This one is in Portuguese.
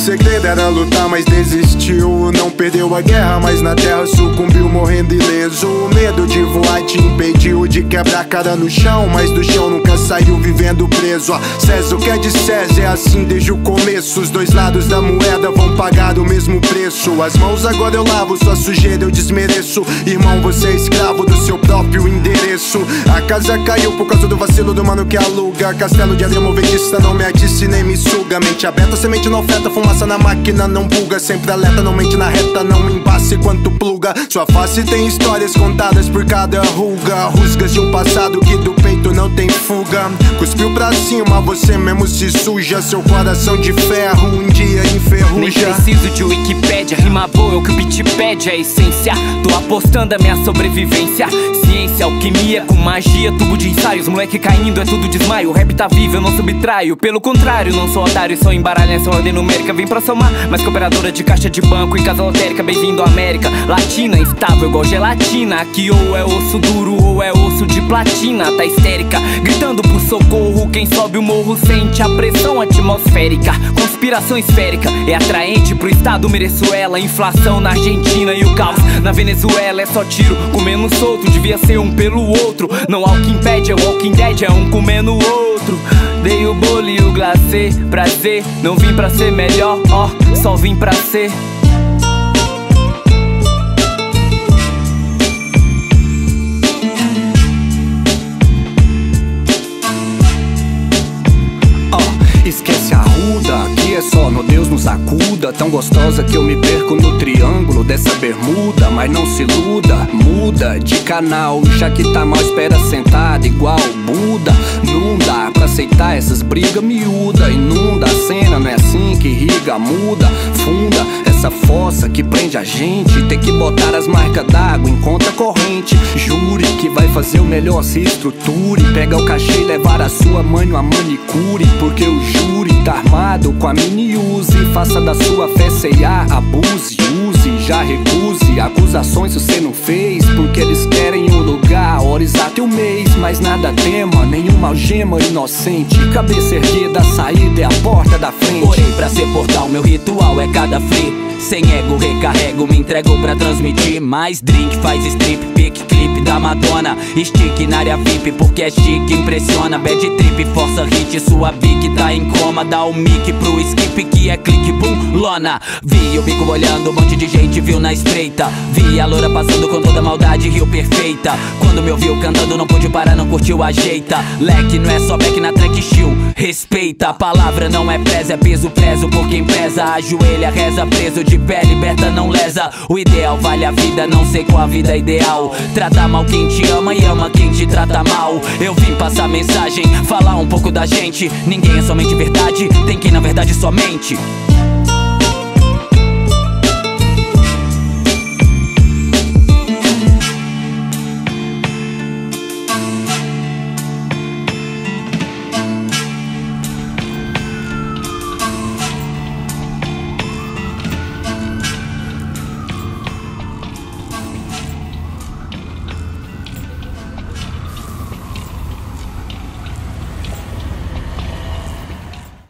segredo era lutar, mas desistiu. Não perdeu a guerra, mas na terra sucumbiu, morrendo ileso. O medo de voar te impediu de quebrar a cara no chão, mas do chão nunca saiu, vivendo preso. César, o que é de César é assim desde o começo. Os dois lados da moeda vão pagar o mesmo preço. As mãos agora eu lavo, sua sujeira eu desmereço. Irmão, você é escravo do seu próprio endereço. A casa caiu por causa do vacilo do mano que aluga. Castelo de areia movediça não me atice nem me suga. Mente aberta, semente não afeta, fumaça na máquina não buga. Sempre alerta, não mente na reta, não me embace quanto pluga. Sua face tem histórias contadas por cada ruga. Rusgas de um passado que do peito não tem fuga. Cuspiu pra cima, você mesmo se suja. Seu coração de ferro um dia enferruja. Nem preciso de Wikipédia, rima boa é o que o beat pede, é a essência. Tô apostando a minha sobrevivência. Ciência, alquimia com magia, tubo de ensaios. Moleque caindo é tudo desmaio. O rap tá vivo, eu não subtraio. Pelo contrário, não sou otário, só embaralho nessa ordem numérica. Vem pra somar, mas que operadora de caixa de banco em casa lotérica. Bem-vindo à América Latina, estável igual gelatina. Aqui ou é osso duro ou é osso de platina. Tá histérica, gritando por socorro. Quem sobe o morro sente a pressão atmosférica. Conspiração esférica, é atraente pro estado, mereço ela. Inflação na Argentina e o caos na Venezuela. É só tiro comendo solto, devia ser um pelo outro. Não há o que impede, é o Walking Dead, é um comendo o outro. Dei o bolo e o glacê, prazer. Não vim pra ser melhor, ó, só vim pra ser. Esquece a ruda, aqui é só no Deus nos acuda. Tão gostosa que eu me perco no triângulo dessa bermuda. Mas não se iluda, muda de canal. Já que tá mal, espera sentada igual Buda. Não dá pra aceitar essas brigas miúda. Inunda a cena, não é assim que irriga, muda. Funda essa fossa que prende a gente. Tem que botar as marcas d'água em conta corrente. Jure que vai fazer o melhor, se estruture. Pega o cachê e levar a sua mãe numa manicure. Porque o júri tá armado com a mini use. Faça da sua fé C&A, abuse, use, já recuse acusações se você não fez. Porque eles querem um lugar, hora exata e o mês. Mas nada tema, nenhuma algema inocente. Cabeça erguida, a saída é a porta da frente. Orei pra ser portal, meu ritual é cada free. Sem ego, recarrego, me entrego pra transmitir. Mais drink, faz strip, pick, clip da Madonna. Stick na área VIP, porque é chique, impressiona. Bad trip, força hit, sua bic tá em coma. Dá o mic pro skip que é clique, boom, lona. Vi o bico olhando, um monte de gente viu na espreita. Vi a loura passando com toda maldade, rio perfeita. Quando me ouviu cantando não pude parar, não curtiu, ajeita. Leque não é só back na track chill, respeita. A palavra não é presa, é peso, prezo por quem pesa. Ajoelha, reza, preso de pé, liberta, não lesa. O ideal vale a vida, não sei qual a vida ideal. Trata mal quem te ama e ama quem te trata mal. Eu vim passar mensagem, falar um pouco da gente. Ninguém é somente verdade, tem quem na verdade somente.